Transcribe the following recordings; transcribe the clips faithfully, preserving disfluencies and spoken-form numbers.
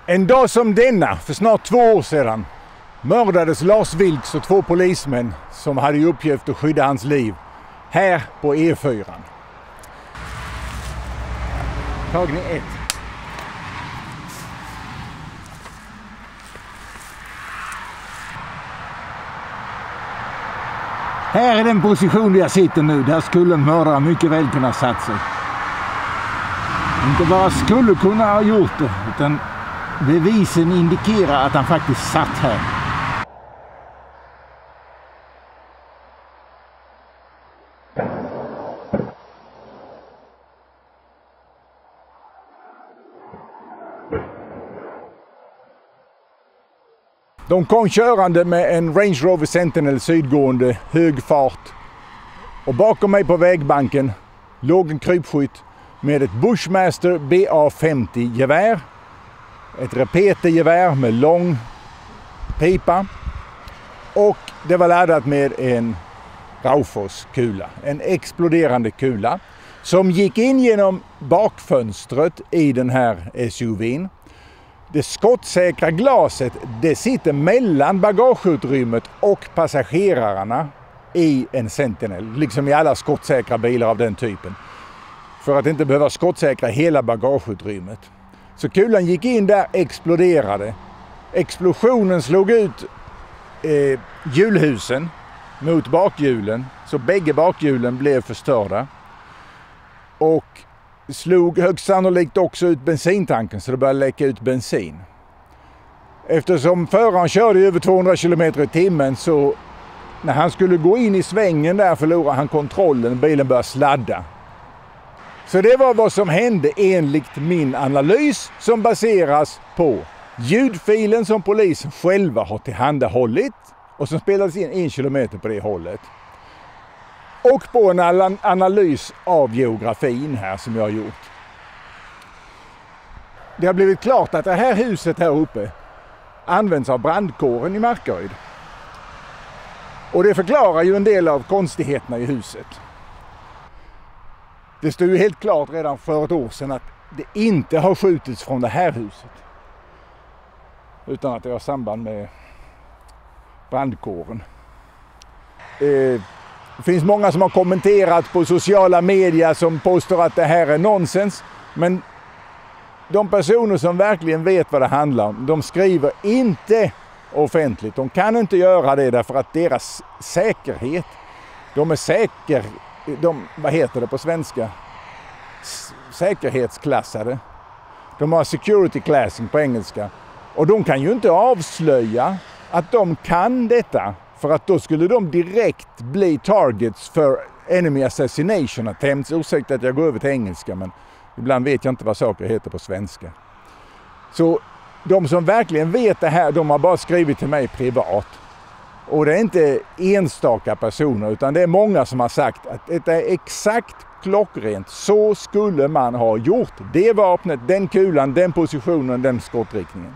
En dag som denna, för snart två år sedan, mördades Lars Vilks och två polismän som hade i uppgift att skydda hans liv här på E fyra. Tagning ett. Här är den position där jag sitter nu. Där skulle en mördare mycket väl kunna satt sig. Inte bara skulle kunna ha gjort det, utan bevisen indikerar att han faktiskt satt här. De kom körande med en Range Rover Sentinel sydgående, hög fart. Och bakom mig på vägbanken låg en krypskytt med ett Bushmaster B A femtio gevär. Ett repetergevär med lång pipa. Och det var laddat med en Raufoss-kula. En exploderande kula som gick in genom bakfönstret i den här S U V:n. Det skottsäkra glaset, det sitter mellan bagageutrymmet och passagerarna i en Sentinel. Liksom i alla skottsäkra bilar av den typen. För att inte behöva skottsäkra hela bagageutrymmet. Så kulan gick in där, exploderade. Explosionen slog ut eh, hjulhusen mot bakhjulen. Så bägge bakhjulen blev förstörda. Och slog högst sannolikt också ut bensintanken så det började läcka ut bensin. Eftersom föraren körde över tvåhundra kilometer i timmen så när han skulle gå in i svängen där förlorade han kontrollen och bilen började sladda. Så det var vad som hände enligt min analys som baseras på ljudfilen som polisen själva har tillhandahållit och som spelades in en kilometer på det hållet. Och på en analys av geografin här som jag har gjort. Det har blivit klart att det här huset här uppe används av brandkåren i Markaryd. Och det förklarar ju en del av konstigheterna i huset. Det stod ju helt klart redan för ett år sedan att det inte har skjutits från det här huset. Utan att det har samband med brandkåren. Eh, Det finns många som har kommenterat på sociala medier som påstår att det här är nonsens. Men de personer som verkligen vet vad det handlar om, de skriver inte offentligt. De kan inte göra det därför att deras säkerhet, de är säker, de, vad heter det på svenska? S- säkerhetsklassade. De har security classing på engelska. Och de kan ju inte avslöja att de kan detta. För att då skulle de direkt bli targets för enemy assassination attempts. Ursäkta att jag går över till engelska, men ibland vet jag inte vad saker heter på svenska. Så de som verkligen vet det här, de har bara skrivit till mig privat. Och det är inte enstaka personer, utan det är många som har sagt att det är exakt klockrent. Så skulle man ha gjort. Det vapnet, den kulan, den positionen, den skottriktningen.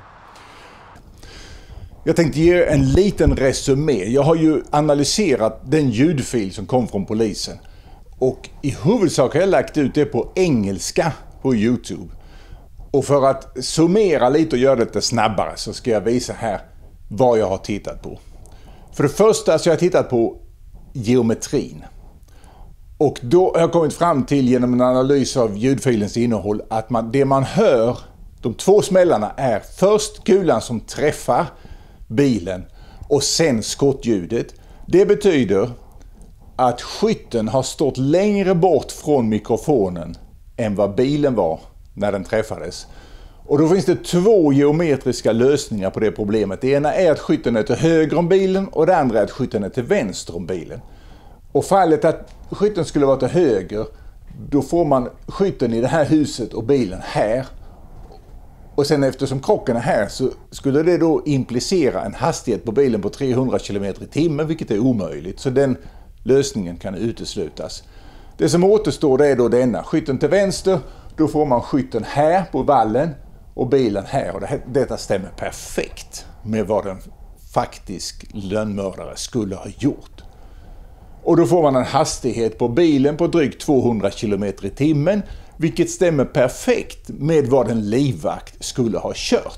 Jag tänkte ge en liten resumé. Jag har ju analyserat den ljudfil som kom från polisen. Och i huvudsak har jag lagt ut det på engelska på YouTube. Och för att summera lite och göra det lite snabbare så ska jag visa här vad jag har tittat på. För det första så har jag tittat på geometrin. Och då har jag kommit fram till genom en analys av ljudfilens innehåll att man, det man hör, de två smällarna är först kulan som träffar bilen och sen skottljudet. Det betyder att skytten har stått längre bort från mikrofonen än vad bilen var när den träffades. Och då finns det två geometriska lösningar på det problemet. Det ena är att skytten är till höger om bilen och det andra är att skytten är till vänster om bilen. Och fallet att skytten skulle vara till höger, då får man skytten i det här huset och bilen här. Och sen eftersom krocken är här så skulle det då implicera en hastighet på bilen på trehundra kilometer i timmen, vilket är omöjligt. Så den lösningen kan uteslutas. Det som återstår det är då denna. Skytten till vänster, då får man skytten här på vallen och bilen här. Och det, detta stämmer perfekt med vad en faktisk lönnmördare skulle ha gjort. Och då får man en hastighet på bilen på drygt tvåhundra kilometer i timmen. Vilket stämmer perfekt med vad en livvakt skulle ha kört.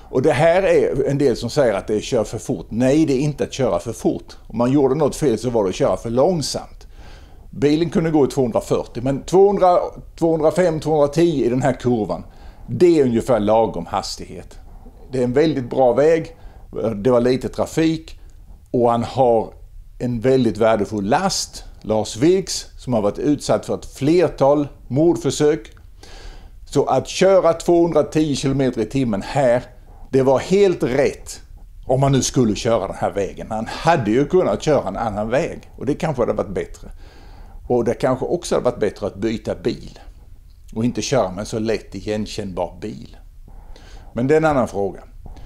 Och det här är en del som säger att det är kör för fort. Nej, det är inte att köra för fort. Om man gjorde något fel så var det att köra för långsamt. Bilen kunde gå i tvåhundrafyrtio, men tvåhundra, tvåhundrafem, tvåhundratio i den här kurvan, det är ungefär lagom hastighet. Det är en väldigt bra väg, det var lite trafik och han har en väldigt värdefull last, Lars Vilks, som har varit utsatt för ett flertal mordförsök. Så att köra tvåhundratio kilometer i timmen här, det var helt rätt om man nu skulle köra den här vägen. Han hade ju kunnat köra en annan väg och det kanske hade varit bättre. Och det kanske också hade varit bättre att byta bil och inte köra med en så lätt igenkännbar bil. Men det är en annan fråga.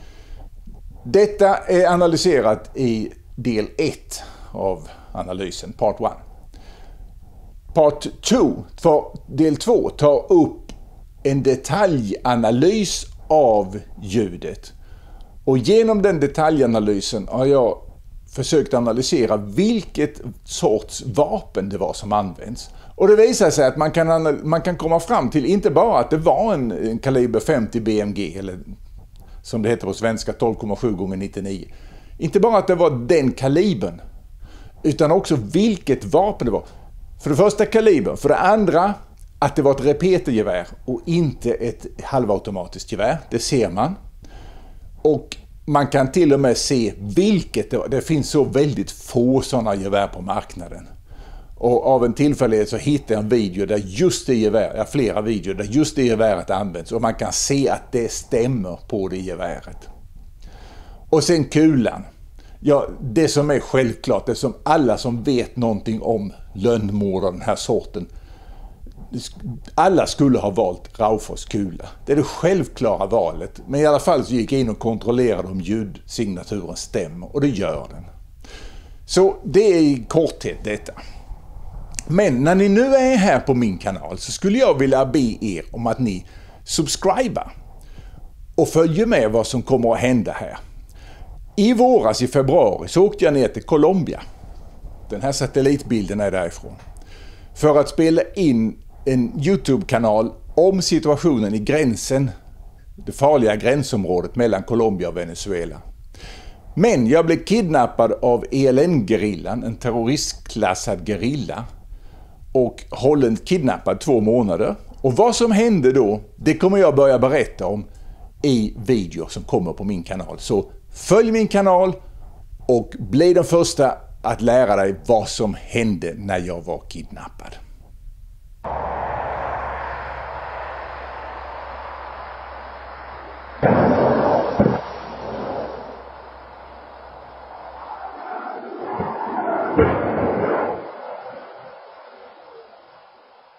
Detta är analyserat i del ett av analysen, part ett. Part två, del två, tar upp en detaljanalys av ljudet. Och genom den detaljanalysen har jag försökt analysera vilket sorts vapen det var som används. Och det visar sig att man kan, man kan komma fram till inte bara att det var en, en kaliber femtio B M G, eller som det heter på svenska tolv komma sju gånger nittionio. Inte bara att det var den kalibern, utan också vilket vapen det var. För det första kalibern, för det andra att det var ett repetergevär och inte ett halvautomatiskt gevär. Det ser man. Och man kan till och med se vilket det var. Det finns så väldigt få sådana gevär på marknaden. Och av en tillfällighet så hittar jag en video där just det gevär, ja, flera videor där just det geväret används. Och man kan se att det stämmer på det geväret. Och sen kulan. Ja, det som är självklart, det som alla som vet någonting om lönnmord av den här sorten, alla skulle ha valt Raufors kula. Det är det självklara valet. Men i alla fall så gick jag in och kontrollerade om ljudsignaturen stämmer. Och det gör den. Så det är i korthet detta. Men när ni nu är här på min kanal så skulle jag vilja be er om att ni subscribar. Och följer med vad som kommer att hända här. I våras i februari så åkte jag ner till Colombia. Den här satellitbilden är därifrån. För att spela in en YouTube-kanal om situationen i gränsen, det farliga gränsområdet mellan Colombia och Venezuela. Men jag blev kidnappad av E L N-gerillan, en terroristklassad gerilla, och hållen kidnappad två månader. Och vad som hände då, det kommer jag börja berätta om i videor som kommer på min kanal. Så följ min kanal och bli den första att lära dig vad som hände när jag var kidnappad.